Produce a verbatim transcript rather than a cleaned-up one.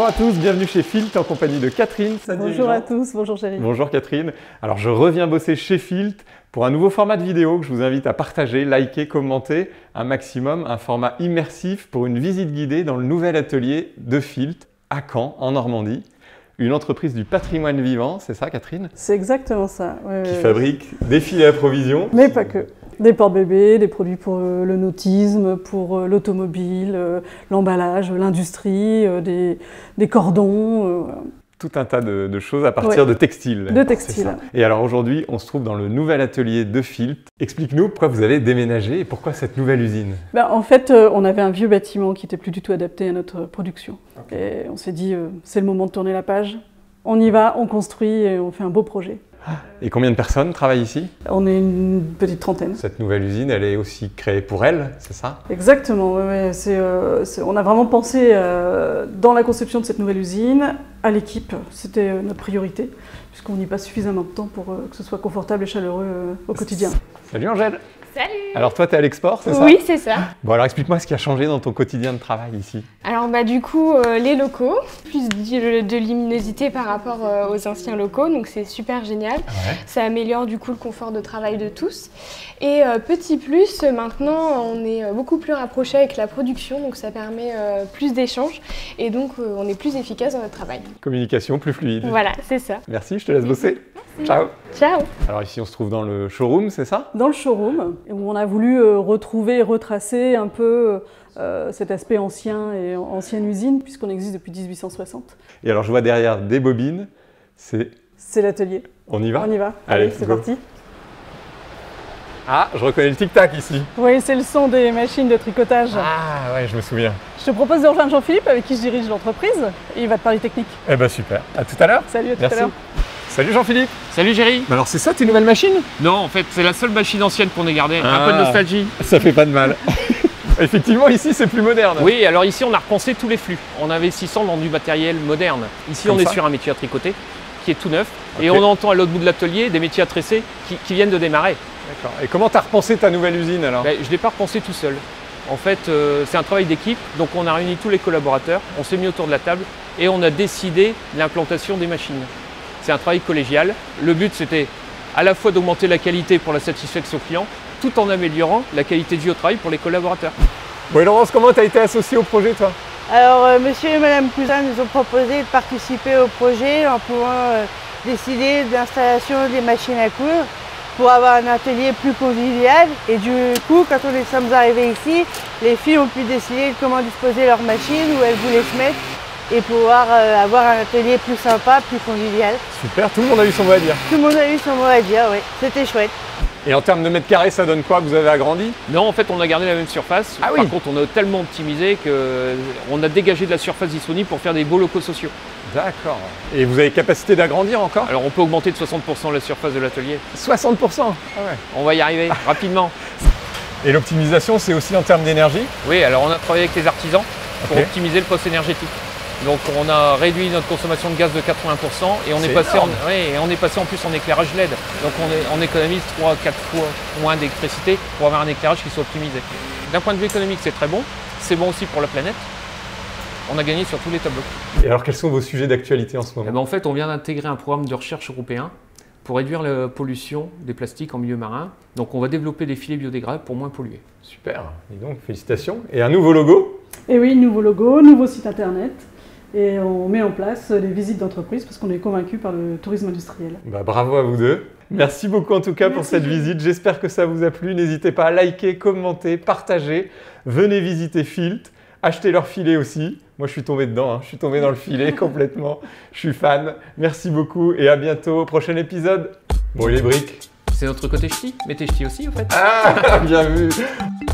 Bonjour à tous, bienvenue chez Filt en compagnie de Catherine. Bonjour à tous, bonjour chérie. Bonjour Catherine. Alors je reviens bosser chez Filt pour un nouveau format de vidéo que je vous invite à partager, liker, commenter un maximum, un format immersif pour une visite guidée dans le nouvel atelier de Filt à Caen, en Normandie. Une entreprise du patrimoine vivant, c'est ça Catherine? C'est exactement ça. Ouais, qui ouais, fabrique ouais. des filets à provision. Mais pas que. Des porte-bébés, des produits pour euh, le nautisme, pour euh, l'automobile, euh, l'emballage, l'industrie, euh, des, des cordons. Euh, Tout un tas de, de choses à partir ouais. de textiles. De textiles. Et alors aujourd'hui, on se trouve dans le nouvel atelier de Filt. Explique-nous pourquoi vous avez déménagé et pourquoi cette nouvelle usine? Ben, en fait, euh, on avait un vieux bâtiment qui n'était plus du tout adapté à notre production. Okay. Et on s'est dit, euh, c'est le moment de tourner la page. On y va, on construit et on fait un beau projet. Et combien de personnes travaillent ici? On est une petite trentaine. Cette nouvelle usine, elle est aussi créée pour elle, c'est ça? Exactement, ouais, ouais. C'est, euh, c'est, on a vraiment pensé euh, dans la conception de cette nouvelle usine à l'équipe. C'était euh, notre priorité, puisqu'on y passe suffisamment de temps pour euh, que ce soit confortable et chaleureux euh, au quotidien. Salut Angèle! Salut! Alors toi, tu es à l'export, c'est ça? Oui, c'est ça. Bon, alors explique-moi ce qui a changé dans ton quotidien de travail ici. Alors bah du coup, euh, les locaux, plus de, de luminosité par rapport euh, aux anciens locaux, donc c'est super génial. Ouais. Ça améliore du coup le confort de travail de tous. Et euh, petit plus, maintenant on est beaucoup plus rapproché avec la production, donc ça permet euh, plus d'échanges et donc euh, on est plus efficace dans notre travail. Communication plus fluide. Voilà, c'est ça. Merci, je te laisse bosser. Merci. Ciao. Ciao. Alors ici on se trouve dans le showroom, c'est ça? Dans le showroom, où on a voulu euh, retrouver et retracer un peu euh, cet aspect ancien et ancienne usine, puisqu'on existe depuis mille huit cent soixante. Et alors je vois derrière des bobines, c'est... C'est l'atelier. On y va? On y va. Allez, Allez c'est parti. Ah, je reconnais le tic-tac ici. Oui, c'est le son des machines de tricotage. Ah ouais, je me souviens. Je te propose de rejoindre Jean-Philippe, avec qui je dirige l'entreprise, et il va te parler technique. Eh ben super. À tout à l'heure. Salut, à tout Merci. à l'heure. Salut Jean-Philippe. Salut Géry. Alors c'est ça tes nouvelles machines? Non, en fait, c'est la seule machine ancienne qu'on ait gardée. Ah, un peu de nostalgie. Ça fait pas de mal. Effectivement, ici c'est plus moderne. Oui, alors ici on a repensé tous les flux en investissant dans du matériel moderne. Ici Comme on ça. est sur un métier à tricoter qui est tout neuf. Okay. Et on entend à l'autre bout de l'atelier des métiers à tresser qui, qui viennent de démarrer. D'accord. Et comment tu as repensé ta nouvelle usine alors? Ben, je ne l'ai pas repensé tout seul. En fait, euh, c'est un travail d'équipe. Donc on a réuni tous les collaborateurs, on s'est mis autour de la table et on a décidé l'implantation des machines. C'est un travail collégial. Le but, c'était à la fois d'augmenter la qualité pour la satisfaction client, tout en améliorant la qualité de vie au travail pour les collaborateurs. Bon, et Laurence, comment tu as été associée au projet, toi? Alors, euh, monsieur et madame Cousin nous ont proposé de participer au projet en pouvant euh, décider de l'installation des machines à coudre pour avoir un atelier plus convivial. Et du coup, quand on est sommes arrivés ici, les filles ont pu décider de comment disposer leurs machines, où elles voulaient se mettre, et pouvoir euh, avoir un atelier plus sympa, plus convivial. Super, tout le monde a eu son mot à dire. Tout le monde a eu son mot à dire, oui. C'était chouette. Et en termes de mètres carrés, ça donne quoi? Vous avez agrandi? Non, en fait, on a gardé la même surface. Ah, Par oui. contre, on a tellement optimisé qu'on a dégagé de la surface disponible pour faire des beaux locaux sociaux. D'accord. Et vous avez capacité d'agrandir encore? Alors, on peut augmenter de soixante pour cent la surface de l'atelier. soixante pour cent? Ah ouais. On va y arriver rapidement. Et l'optimisation, c'est aussi en termes d'énergie? Oui, alors on a travaillé avec les artisans pour okay. optimiser le poste énergétique. Donc on a réduit notre consommation de gaz de quatre-vingts pour cent et on est, est passé en, oui, et on est passé en plus en éclairage L E D. Donc on, est, on économise trois à quatre fois moins d'électricité pour avoir un éclairage qui soit optimisé. D'un point de vue économique, c'est très bon. C'est bon aussi pour la planète. On a gagné sur tous les tableaux. Et alors quels sont vos sujets d'actualité en ce moment? Eh ben, en fait, on vient d'intégrer un programme de recherche européen pour réduire la pollution des plastiques en milieu marin. Donc on va développer des filets biodégradables pour moins polluer. Super, et donc félicitations. Et un nouveau logo? Et oui, nouveau logo, nouveau site internet. Et on met en place les visites d'entreprise parce qu'on est convaincu par le tourisme industriel. Bah, bravo à vous deux. Merci beaucoup en tout cas. Merci pour cette visite. J'espère que ça vous a plu. N'hésitez pas à liker, commenter, partager. Venez visiter Filt. Achetez leur filet aussi. Moi, je suis tombé dedans. Hein. Je suis tombé dans le filet complètement. Je suis fan. Merci beaucoup et à bientôt au prochain épisode. Bon, et les briques? C'est notre côté ch'ti, mais t'es ch'ti aussi en fait. Ah, bien vu.